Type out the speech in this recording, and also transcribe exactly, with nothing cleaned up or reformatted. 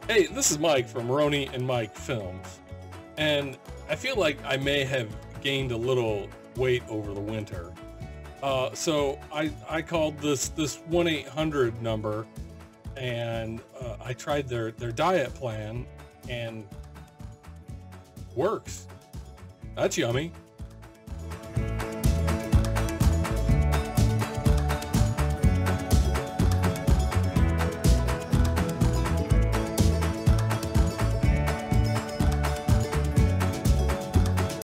Hey, this is Mike from Roni and Mike Films, and I feel like I may have gained a little weight over the winter. Uh, so I I called this this one eight hundred number, and uh, I tried their their diet plan, and works. That's yummy.